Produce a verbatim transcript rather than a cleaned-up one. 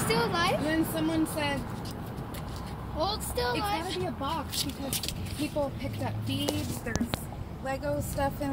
still alive? And then someone said, Hold's still alive? it's gotta be a box because people picked up beads, there's Lego stuff in